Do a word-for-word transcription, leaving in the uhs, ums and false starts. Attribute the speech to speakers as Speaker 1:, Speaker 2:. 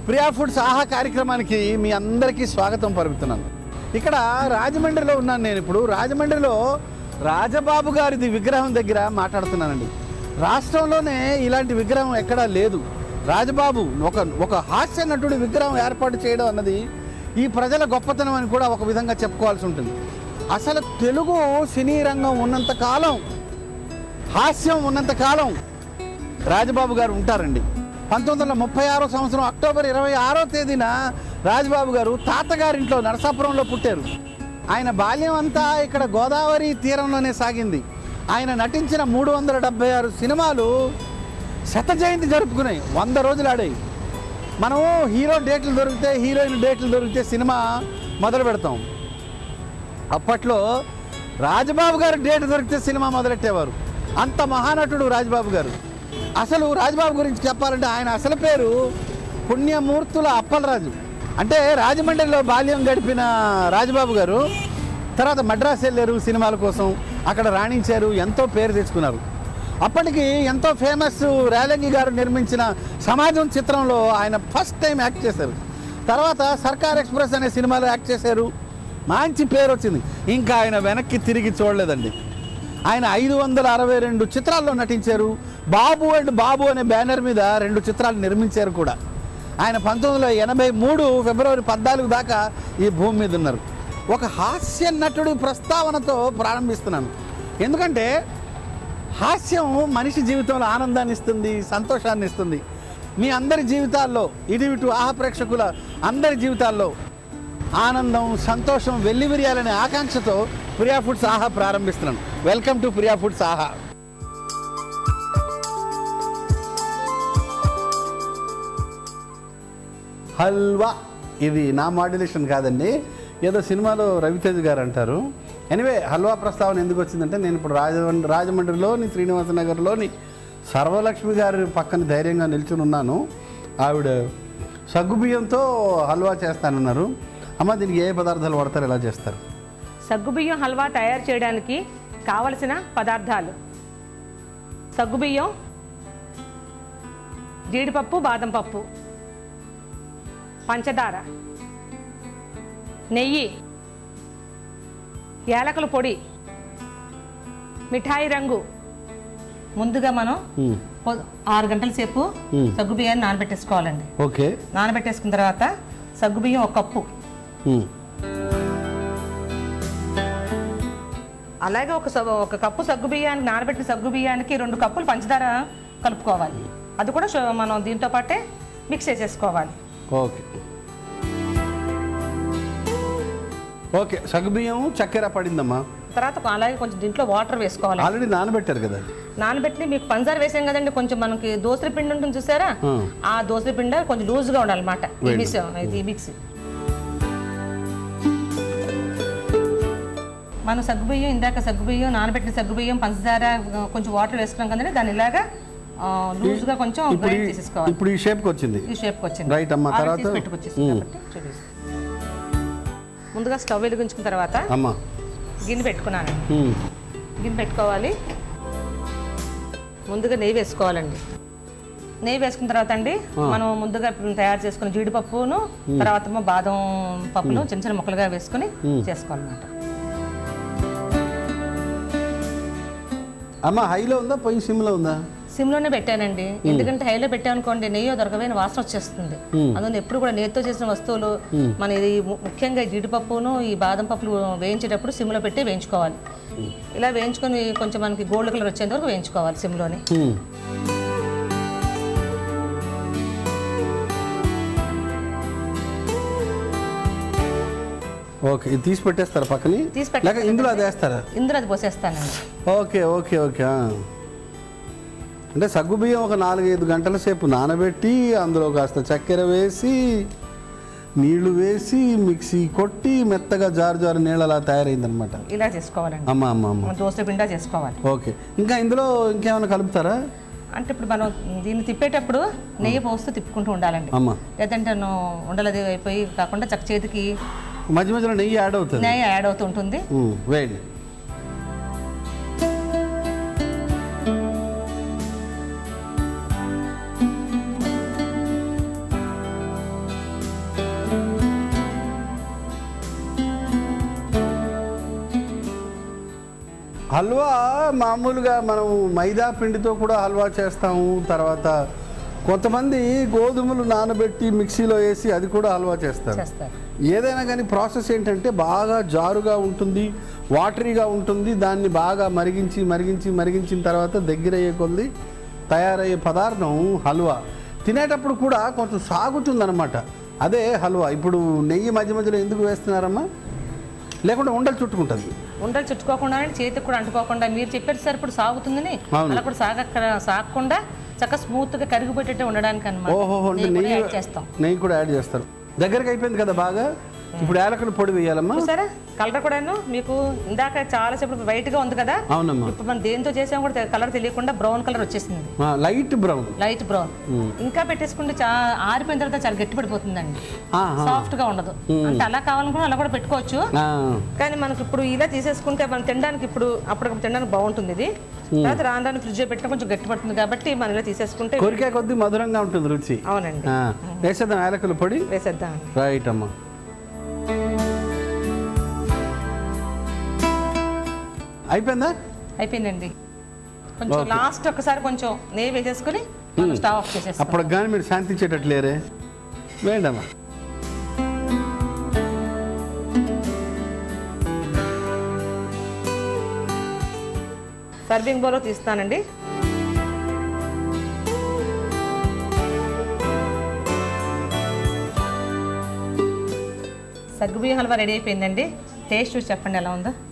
Speaker 1: Priya foods ఆహా కార్యక్రమానికి మీ అందరికీ స్వాగతం పలుకుతున్నాను. ఇక్కడ రాజమండ్రిలో ఉన్నాను నేను. ఇప్పుడు రాజమండ్రిలో రాజబాబు గారిది విగ్రహం దగ్గర మాట్లాడుతున్నానండి. రాష్ట్రంలోనే ఇలాంటి విగ్రహం ఎక్కడా లేదు. రాజబాబు ఒక ఒక హాస్య నటుడి విగ్రహం ఏర్పాటు చేయడం అన్నది ఈ ప్రజల గొప్పతనం అని కూడా ఒక విధంగా చెప్పుకోవాల్సి ఉంటుంది. అసలు తెలుగు సినీ రంగం ఉన్నంతకాలం, హాస్యం ఉన్నంతకాలం రాజబాబు గారు ఉంటారండి. పంతొమ్మిది వందల ముప్పై ఆరో సంవత్సరం అక్టోబర్ ఇరవై ఆరో తేదీన రాజబాబు గారు తాతగారింట్లో నరసాపురంలో పుట్టారు. ఆయన బాల్యం అంతా ఇక్కడ గోదావరి తీరంలోనే సాగింది. ఆయన నటించిన మూడు వందల డెబ్బై ఆరు సినిమాలు శత జయంతి జరుపుకున్నాయి, వంద రోజులు ఆడాయి. మనము హీరో డేట్లు దొరికితే, హీరోయిన్ డేట్లు దొరికితే సినిమా మొదలు పెడతాం. అప్పట్లో రాజబాబు గారు డేట్ దొరికితే సినిమా మొదలెట్టేవారు. అంత మహానటుడు రాజబాబు గారు. అసలు రాజబాబు గురించి చెప్పాలంటే ఆయన అసలు పేరు పుణ్యమూర్తుల అప్పలరాజు. అంటే రాజమండ్రిలో బాల్యం గడిపిన రాజబాబు గారు తర్వాత మద్రాసు వెళ్ళారు సినిమాల కోసం, అక్కడ రాణించారు, ఎంతో పేరు తెచ్చుకున్నారు. అప్పటికి ఎంతో ఫేమస్ రేలంగి గారు నిర్మించిన సమాజం చిత్రంలో ఆయన ఫస్ట్ టైం యాక్ట్ చేశారు. తర్వాత సర్కార్ ఎక్స్ప్రెస్ అనే సినిమాలో యాక్ట్ చేశారు, మంచి పేరు వచ్చింది. ఇంకా ఆయన వెనక్కి తిరిగి చూడలేదండి. ఆయన ఐదు వందల అరవై రెండు చిత్రాల్లో నటించారు. బాబు అండ్ బాబు అనే బ్యానర్ మీద రెండు చిత్రాలు నిర్మించారు కూడా. ఆయన పంతొమ్మిది వందల ఎనభై మూడు ఫిబ్రవరి పద్నాలుగు దాకా ఈ భూమి మీద ఉన్నారు. ఒక హాస్య నటుడి ప్రస్తావనతో ప్రారంభిస్తున్నాను. ఎందుకంటే హాస్యం మనిషి జీవితంలో ఆనందాన్ని ఇస్తుంది, సంతోషాన్ని ఇస్తుంది. మీ అందరి జీవితాల్లో, ఇటు ఆహా ప్రేక్షకుల అందరి జీవితాల్లో ఆనందం, సంతోషం వెల్లివిరియాలనే ఆకాంక్షతో ప్రియా ఫుడ్స్ ఆహా ప్రారంభిస్తున్నాను. వెల్కమ్ టు ప్రియా ఫుడ్స్ ఆహా. హల్వా, ఇది నా మాడ్యులేషన్ కాదండి, ఏదో సినిమాలో రవితేజ్ గారు అంటారు. ఎనివే, హల్వా ప్రస్తావన ఎందుకు వచ్చిందంటే, నేను ఇప్పుడు రాజమండ్రి రాజమండ్రిలోని శ్రీనివాస నగర్లోని సర్వలక్ష్మి గారి పక్కన ధైర్యంగా నిల్చుని ఉన్నాను. ఆవిడ సగ్గుబియ్యంతో హల్వా చేస్తానన్నారు. అమ్మ, దీనికి ఏ పదార్థాలు వాడతారు, ఎలా చేస్తారు?
Speaker 2: సగ్గుబియ్యం హల్వా తయారు చేయడానికి కావలసిన పదార్థాలు: సగ్గుబియ్యం, జీడిపప్పు, బాదం పప్పు, పంచదార, నెయ్యి, యాలకుల పొడి, మిఠాయి రంగు. ముందుగా మనం ఆరు గంటల సేపు సగ్గుబియ్యాన్ని నానబెట్టేసుకోవాలండి.
Speaker 1: ఓకే.
Speaker 2: నానబెట్టేసుకున్న తర్వాత సగ్గుబియ్యం ఒక కప్పు, అలాగే ఒక ఒక కప్పు సగ్గుబియ్యానికి, నానబెట్టిన సగ్గుబియ్యానికి రెండు కప్పులు పంచదార కలుపుకోవాలి. అది కూడా మనం దీంతో పాటే మిక్స్ చేసేసుకోవాలి.
Speaker 1: ఓకే ఓకే సగ్గుబియ్యం, చక్కెర పడిందమ్మా.
Speaker 2: తర్వాత అలాగే కొంచెం దీంట్లో వాటర్ వేసుకోవాలి.
Speaker 1: ఆల్రెడీ నానబెట్టారు కదా.
Speaker 2: నానబెట్టి మీకు పంచదార వేసాం కదండి, కొంచెం మనకి దోసరి పిండి ఉంటుంది చూసారా, ఆ దోసరి పిండి కొంచెం లూజ్గా ఉండాలన్నమాట. ఇది మిక్స్. మనం సగ్గుబియ్యం, ఇందాక సగ్గుబియ్యం, నానబెట్టిన సగ్గుబియ్యం, పంచదార, కొంచెం వాటర్ వేసుకున్నాం కదండి, దాని ఇలాగా లూజ్గా కొంచెం గ్రైండ్ చేసేసుకోవాలి.
Speaker 1: ఇప్పుడు ఈ షేప్కి వచ్చింది.
Speaker 2: ఈ షేప్కి వచ్చింది.
Speaker 1: రైట్ అమ్మా. తర్వాత
Speaker 2: పెట్టుకొచ్చేసింది కాబట్టి చూపిస్తాను. ముందుగా స్టవ్ వెలిగించుకున్న తర్వాత
Speaker 1: అమ్మా
Speaker 2: గిన్నె పెట్టుకున్నాను. గిన్నె పెట్టుకోవాలి. ముందుగా నెయ్యి వేసుకోవాలండి. నెయ్యి వేసుకున్న తర్వాత అండి మనం ముందుగా తయారు చేసుకున్న జీడిపప్పును, తర్వాత బాదం పప్పును చిన్న చిన్న ముక్కలుగా వేసుకుని చేసుకోవాలన్నమాట.
Speaker 1: అమ్మ, హైలో ఉందా, పొయ్యి సిమ్లో ఉందా?
Speaker 2: సిమ్లోనే పెట్టానండి. ఎందుకంటే హైలో పెట్టామనుకోండి నెయ్యి దొరకమైన వాసన వచ్చేస్తుంది. అందువల్ల ఎప్పుడు కూడా నెయ్యితో చేసిన వస్తువులు మన ఇది ముఖ్యంగా జీడిపప్పును ఈ బాదం పప్పులు వేయించేటప్పుడు సిమ్లో పెట్టి వేయించుకోవాలి. ఇలా వేయించుకొని కొంచెం మనకి గోల్డ్ కలర్ వచ్చేంత వరకు వేయించుకోవాలి సిమ్లోనే.
Speaker 1: ఓకే, ఇది తీసి పెట్టేస్తారా పక్కని?
Speaker 2: తీసి పెట్టేస్తారా?
Speaker 1: ఇందులో అది వేస్తారా?
Speaker 2: ఇందులో అది పోసేస్తానండి.
Speaker 1: Okay okay okay. అంటే సగ్గుబియ్యం ఒక నాలుగైదు గంటల సేపు నానబెట్టి అందులో కాస్త చక్కెర వేసి నీళ్లు వేసి మిక్సీ కొట్టి మెత్తగా జారు జారు నీళ్ళలా తయారైందనమాట.
Speaker 2: ఇలా చేసుకోవాలండి.
Speaker 1: అమ్మ అమ్మ అమ్మ
Speaker 2: దోశ పిండా చేసుకోవాలి.
Speaker 1: ఓకే. ఇంకా ఇందులో ఇంకేమైనా కలుపుతారా?
Speaker 2: అంటే ఇప్పుడు మనం దీన్ని తిప్పేటప్పుడు నెయ్యి పోస్తూ తిప్పుకుంటూ ఉండాలండి.
Speaker 1: అమ్మ,
Speaker 2: లేదంటే ఉండలది అయిపోయి కాకుండా చక్క చేతికి
Speaker 1: మధ్య మధ్యలో నెయ్యి యాడ్ అవుతుంది.
Speaker 2: నెయ్యి యాడ్ అవుతూ ఉంటుంది.
Speaker 1: వేయండి. హల్వా మామూలుగా మనం మైదా పిండితో కూడా హల్వా చేస్తాము. తర్వాత కొంతమంది గోధుమలు నానబెట్టి మిక్సీలో వేసి అది కూడా హల్వా చేస్తారు.
Speaker 2: చేస్తారు
Speaker 1: ఏదైనా కానీ ప్రాసెస్ ఏంటంటే బాగా జారుగా ఉంటుంది, వాటరీగా ఉంటుంది. దాన్ని బాగా మరిగించి మరిగించి మరిగించిన తర్వాత దగ్గర అయ్యే కొద్ది తయారయ్యే పదార్థం హల్వా. తినేటప్పుడు కూడా కొంచెం సాగుతుందన్నమాట, అదే హల్వా. ఇప్పుడు నెయ్యి మధ్య మధ్యలో ఎందుకు వేస్తున్నారమ్మా? లేకుంటే ఉండలు చుట్టుకుంటుంది.
Speaker 2: ఉండలు చుట్టుకోకుండా చేతికి కూడా అంటుకోకుండా మీరు చెప్పారు సార్ ఇప్పుడు సాగుతుందని, అలా కూడా సాగ సాగకుండా చక్కగా స్మూత్గా కరిగిపోయేటట్టు ఉండడానికి అన్నమాట.
Speaker 1: ఓహో, నెయ్యి
Speaker 2: యాడ్ చేస్తాం.
Speaker 1: నెయ్యి కూడా యాడ్ చేస్తారు. దగ్గరికి అయిపోయింది కదా బాగా. ఇప్పుడు యాలకుల పొడి వేయాలమ్మా.
Speaker 2: సరే కలర్ కూడాను మీకు ఇందాక చాలా సేపు వైట్ గా ఉంది కదా.
Speaker 1: అవునమ్మా.
Speaker 2: ఇప్పుడు మనం దేంతో చేసాం కూడా కలర్ తెలియకుండా బ్రౌన్ కలర్ వచ్చేసింది.
Speaker 1: Light brown.
Speaker 2: Light brown. ఇంకా పెట్టేసుకుంటే చాలా ఆరిపోయిన తర్వాత చాలా గట్టి పడిపోతుందండి, సాఫ్ట్ గా ఉండదు. అంటే అలా కావాలనుకున్నా అలా కూడా పెట్టుకోవచ్చు. కానీ మనకి ఇప్పుడు ఇలా తీసేసుకుంటే మనం తినడానికి ఇప్పుడు అప్పటికప్పుడు తినడానికి బాగుంటుంది. ఇది తర్వాత రాను రాను ఫ్రిడ్జ్ లో పెట్టినా కొంచెం గట్టి పడుతుంది కాబట్టి మనం ఇలా తీసేసుకుంటే
Speaker 1: కొరికే కొద్ది మధురంగా ఉంటుంది రుచి.
Speaker 2: అవునండి.
Speaker 1: వేసేద్దాం యాలకుల పొడి.
Speaker 2: వేసేద్దాం.
Speaker 1: రైట్ అమ్మా. అయిపోయిందా?
Speaker 2: అయిపోయిందండి. కొంచెం లాస్ట్ ఒకసారి కొంచెం నెయ్యి వేసేసుకుని స్టవ్ ఆఫ్ చేసేస్తాం.
Speaker 1: అప్పటికి కానీ మీరు శాంతించేటట్లేరే. వేయండమ్మా.
Speaker 2: సర్వింగ్ బౌల్లో తీస్తానండి. సగ్గుబియ్యం హల్వా రెడీ అయిపోయిందండి. టేస్ట్ చూసి చెప్పండి ఎలా ఉందో.